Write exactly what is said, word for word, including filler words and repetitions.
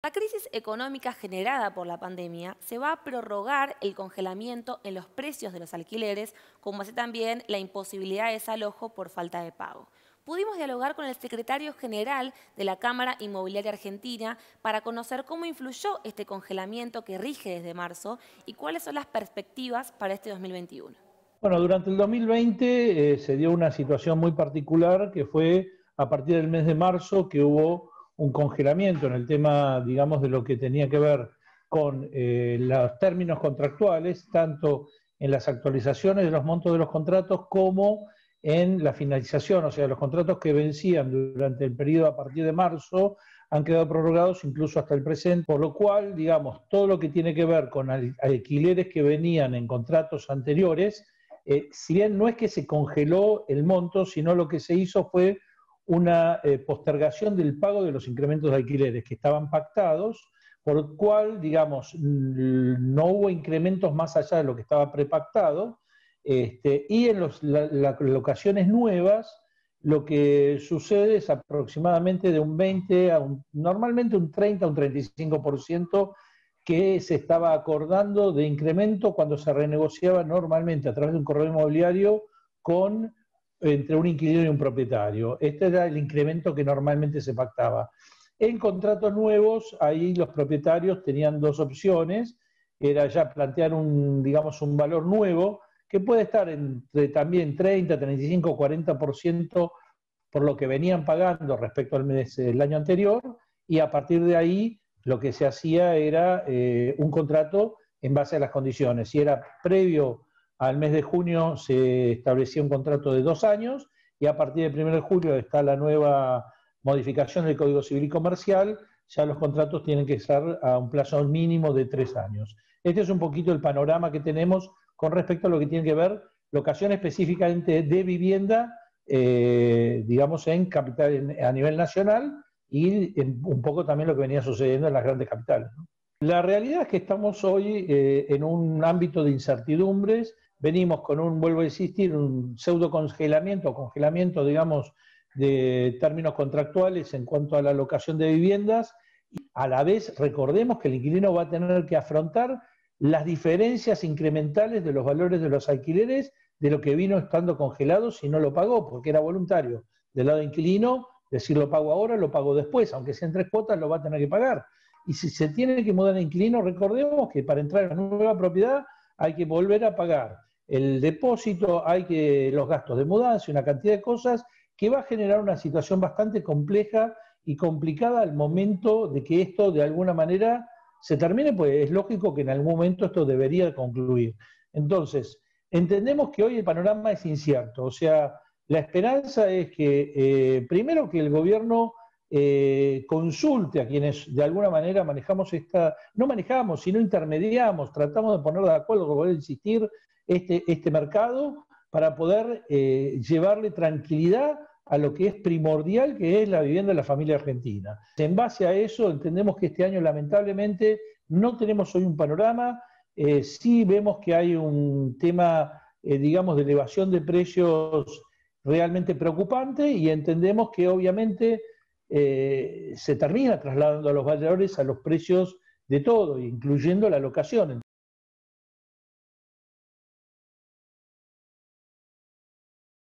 La crisis económica generada por la pandemia se va a prorrogar el congelamiento en los precios de los alquileres, como así también la imposibilidad de desalojo por falta de pago. Pudimos dialogar con el secretario general de la Cámara Inmobiliaria Argentina para conocer cómo influyó este congelamiento que rige desde marzo y cuáles son las perspectivas para este dos mil veintiuno. Bueno, durante el dos mil veinte eh, se dio una situación muy particular que fue a partir del mes de marzo que hubo un congelamiento en el tema, digamos, de lo que tenía que ver con eh, los términos contractuales, tanto en las actualizaciones de los montos de los contratos como en la finalización, o sea, los contratos que vencían durante el periodo a partir de marzo han quedado prorrogados incluso hasta el presente, por lo cual, digamos, todo lo que tiene que ver con alquileres que venían en contratos anteriores, Eh, si bien no es que se congeló el monto, sino lo que se hizo fue una eh, postergación del pago de los incrementos de alquileres que estaban pactados, por lo cual, digamos, no hubo incrementos más allá de lo que estaba prepactado, este, y en los, la, las locaciones nuevas, lo que sucede es aproximadamente de un veinte a un, normalmente un treinta a un treinta y cinco por ciento que se estaba acordando de incremento cuando se renegociaba normalmente a través de un correo inmobiliario con, entre un inquilino y un propietario. Este era el incremento que normalmente se pactaba. En contratos nuevos, ahí los propietarios tenían dos opciones, era ya plantear un, digamos, un valor nuevo, que puede estar entre también treinta, treinta y cinco, cuarenta por ciento por lo que venían pagando respecto al mes del año anterior, y a partir de ahí lo que se hacía era eh, un contrato en base a las condiciones. Si era previo al mes de junio, se establecía un contrato de dos años, y a partir del primero de julio está la nueva modificación del Código Civil y Comercial, ya los contratos tienen que estar a un plazo mínimo de tres años. Este es un poquito el panorama que tenemos con respecto a lo que tiene que ver locación específicamente de vivienda, eh, digamos, en capital, en, a nivel nacional, y en un poco también lo que venía sucediendo en las grandes capitales, ¿no? La realidad es que estamos hoy eh, en un ámbito de incertidumbres, venimos con un, vuelvo a insistir, un pseudo congelamiento, congelamiento, digamos, de términos contractuales en cuanto a la locación de viviendas, y a la vez recordemos que el inquilino va a tener que afrontar las diferencias incrementales de los valores de los alquileres de lo que vino estando congelado si no lo pagó, porque era voluntario del lado inquilino. Decir, lo pago ahora, lo pago después, aunque sean tres cuotas, lo va a tener que pagar. Y si se tiene que mudar de inquilino, recordemos que para entrar en una nueva propiedad hay que volver a pagar el depósito, hay que los gastos de mudanza, una cantidad de cosas que va a generar una situación bastante compleja y complicada al momento de que esto de alguna manera se termine, pues es lógico que en algún momento esto debería concluir. Entonces, entendemos que hoy el panorama es incierto, o sea, la esperanza es que, eh, primero, que el gobierno eh, consulte a quienes de alguna manera manejamos esta, no manejamos, sino intermediamos, tratamos de poner de acuerdo con poder insistir este, este mercado para poder eh, llevarle tranquilidad a lo que es primordial, que es la vivienda de la familia argentina. En base a eso, entendemos que este año, lamentablemente, no tenemos hoy un panorama, eh, sí vemos que hay un tema, eh, digamos, de elevación de precios realmente preocupante, y entendemos que obviamente eh, se termina trasladando a los valores a los precios de todo, incluyendo la locación.